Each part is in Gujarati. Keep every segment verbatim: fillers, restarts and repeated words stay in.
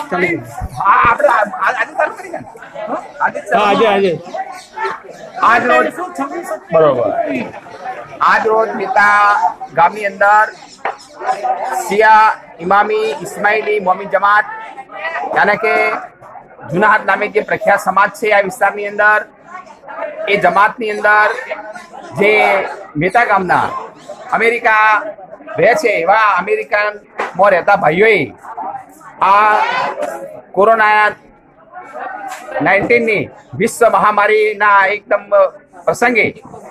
હા આપણે આજે ચાલુ કરી ને આજે આજે આજે આજ રોજ બરોબર આજ રોજ મેતા ગામની અંદર શિયા ઇમામી ઇસ્માઇલી મોમી જમાત યાને કે જુનાહાટ નામે જે પ્રખ્યાત સમાજ છે આ વિસ્તારની અંદર એ જમાતની અંદર જે મેતા ગામના અમેરિકા રહે છે એવા અમેરિકામાં રહેતા ભાઈઓએ આ કોરોના નાઇન્ટીનની વિશ્વ મહામારીના એકદમ પ્રસંગે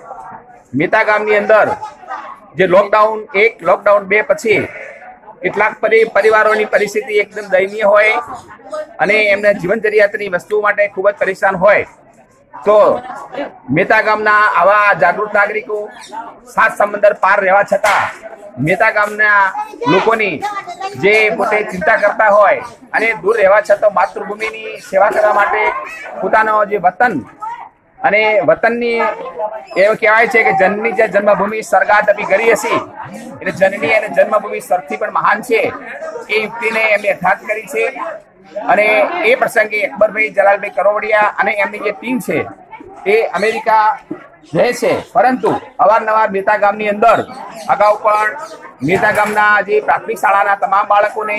મેતા ગામની અંદર જે લોકડાઉન એક લોકડાઉન બે પછી કેટલાક પરિવારોની પરિસ્થિતિ એકદમ દયનીય હોય અને એમના જીવન જરૂરિયાતની વસ્તુઓ માટે ખૂબ જ પરેશાન હોય તો મેતા ગામના આવા જાગૃત નાગરિકો સાત સમંદર પાર રહેવા છતાં મેતા ગામના લોકોની જે પોતે ચિંતા કરતા હોય અને દૂર રહેવા છતાં માતૃભૂમિની સેવા કરવા માટે પોતાનો જે વતન અને વતનની એવું કહેવાય છે કે જનની જે જન્મભૂમિ સરગાત અભી કરી હશી એટલે જનની અને જન્મભૂમિ સરથી પણ મહાન છે એ યુક્તિને એમને યથાર્થ કરી છે અને એ પ્રસંગે અકબરભાઈ જલાલભાઈ કરોવડિયા અને એમની જે ટીમ છે એ અમેરિકા રહે છે પરંતુ અવારનવાર મેતા ગામની અંદર અગાઉ પણ મેતા ગામના જે પ્રાથમિક શાળાના તમામ બાળકોને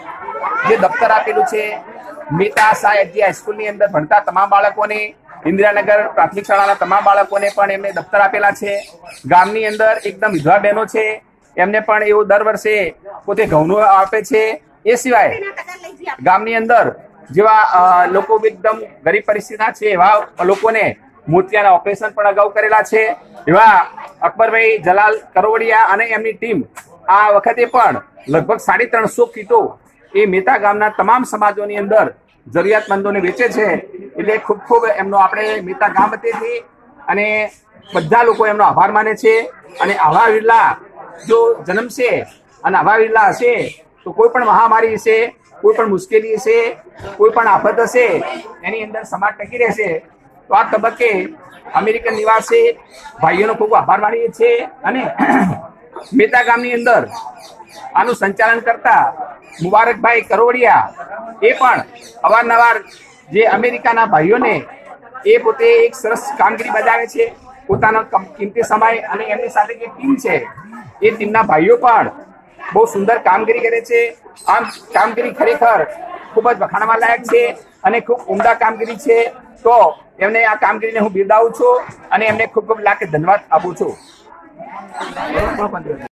જે દફતર આપેલું છે મેતા સાહેબજી હાઈસ્કૂલની અંદર ભણતા તમામ બાળકોને ઇન્દિરાનગર પ્રાથમિક શાળાના તમામ બાળકોને પણ એમને દફતર આપેલા છે ગામની અંદર એકદમ વિધવા બહેનો છે એમને પણ એવું દર વર્ષે પોતે ઘઉંનું આપે છે એ સિવાય ગામની અંદર જેવા લોકો એકદમ ગરીબ પરિસ્થિતિના છે એવા લોકોને મોતિયાના ઓપરેશન પણ અગાઉ કરેલા છે એવા અકબરભાઈ જલાલ કરોવડિયા અને એમની ટીમ આ વખતે પણ લગભગ સાડી ત્રણસો કીટો એ મેતા ગામના તમામ સમાજોની અંદર જરૂરિયાતમંદોને વેચે છે એટલે ખૂબ ખૂબ એમનો આપણે મેતા ગામ વતીથી અને બધા લોકો એમનો આભાર માને છે અને આવા વિરલા જો જન્મશે અને આવા વિરલા હશે તો કોઈ પણ મહામારી હશે કોઈ પણ મુશ્કેલી હશે કોઈ પણ આફત હશે એની અંદર સમાજ ટકી રહેશે તો આ તબક્કે અમેરિકન નિવાસી ભાઈઓનો ખૂબ આભાર માનીએ છીએ અને મેતા ગામની અંદર આનું સંચાલન કરતા મુબારકભાઈ કરોવડિયા એ પણ અવારનવાર જે અમેરિકાના ભાઈઓને એ પોતે એક સરસ કામગીરી બજાવે છે પોતાનો કિંમતી સમય અને એમની સાથે જે ટીમ છે એ ટીમના ભાઈઓ પણ બહુ સુંદર કામગીરી કરે છે આમ કામગીરી ખરેખર ખૂબ જ વખાણવા લાયક છે અને ખૂબ ઉમદા કામગીરી છે તો એમને આ કામગીરીને હું બિરદાવું છું અને એમને ખૂબ ખૂબ લાખ ધન્યવાદ આપું છું।